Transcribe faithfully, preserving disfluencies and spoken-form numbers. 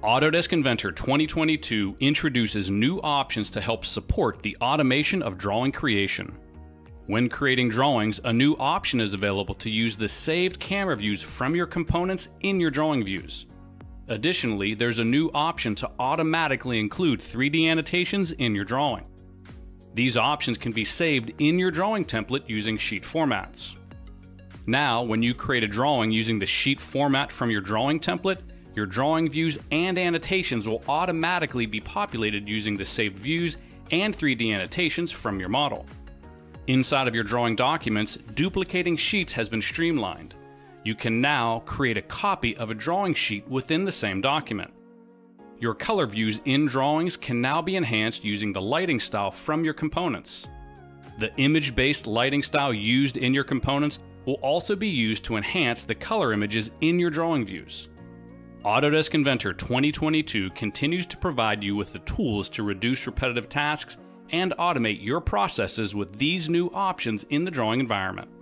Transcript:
Autodesk Inventor twenty twenty-two introduces new options to help support the automation of drawing creation. When creating drawings, a new option is available to use the saved camera views from your components in your drawing views. Additionally, there's a new option to automatically include three D annotations in your drawing. These options can be saved in your drawing template using sheet formats. Now, when you create a drawing using the sheet format from your drawing template, your drawing views and annotations will automatically be populated using the saved views and three D annotations from your model. Inside of your drawing documents, duplicating sheets has been streamlined. You can now create a copy of a drawing sheet within the same document. Your color views in drawings can now be enhanced using the lighting style from your components. The image-based lighting style used in your components will also be used to enhance the color images in your drawing views. Autodesk Inventor twenty twenty-two continues to provide you with the tools to reduce repetitive tasks and automate your processes with these new options in the drawing environment.